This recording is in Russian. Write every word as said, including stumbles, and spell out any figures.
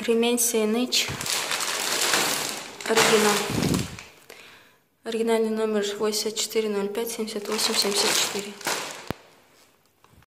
ремень си эн эйч. Оригинал. Оригинальный номер восемьдесят четыре ноль пять семьдесят восемь семьдесят четыре.